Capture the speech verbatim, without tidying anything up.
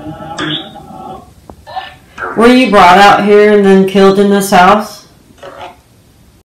Were you brought out here and then killed in this house?